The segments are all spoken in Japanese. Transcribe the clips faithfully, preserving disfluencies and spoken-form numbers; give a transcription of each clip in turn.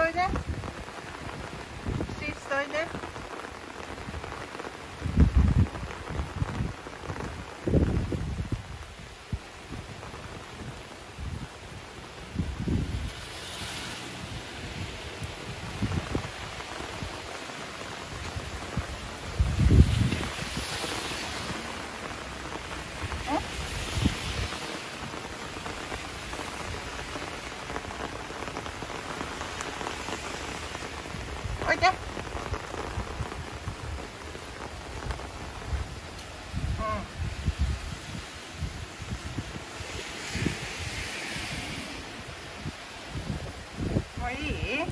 といで。シーツといで。おいで。もういい？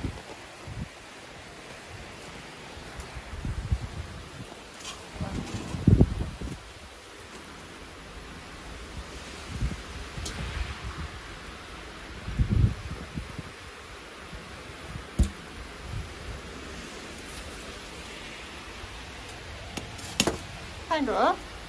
入る？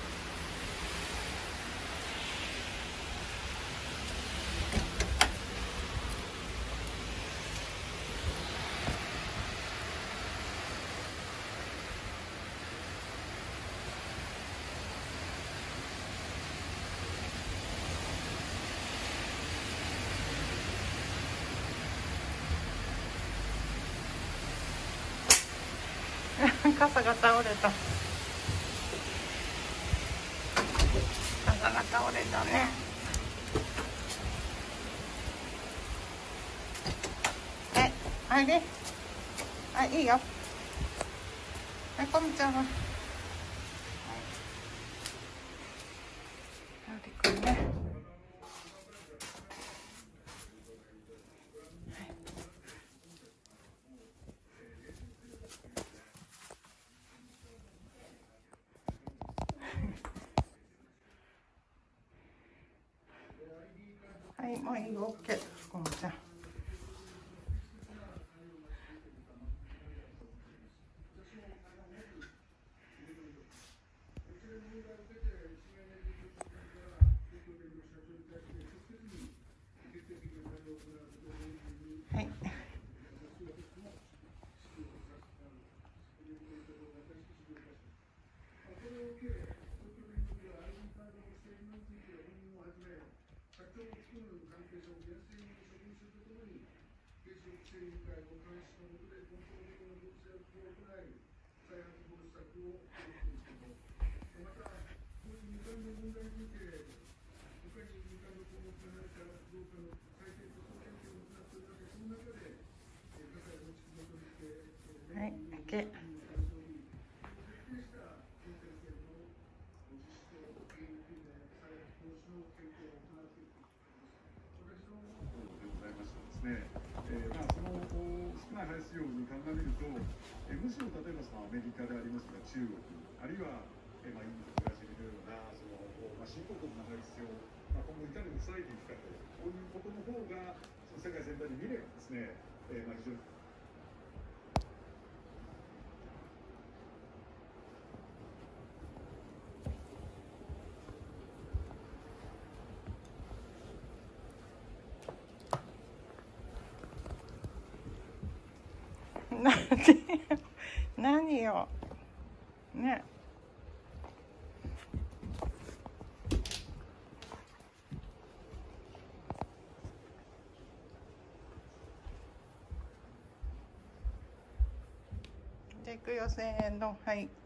傘が倒れた。傘が倒れたね。え、あれ、あ、いいよ。はい、こみちゃんは。はい。あれくんね。はい、もういいよ、オッケー、こみちゃん。はい。はい、OK。 排出量に鑑みると、えむしろ例えばそのアメリカでありますとか中国、あるいは、えまあ、インド、ブラジルのようなその、まあ、新興国の排出量、まあ、今後いかに抑えていくかと、こういうことの方がその世界全体で見ればですね、えまあ、非常に何よね。じゃあ行くよ、せーの、はい。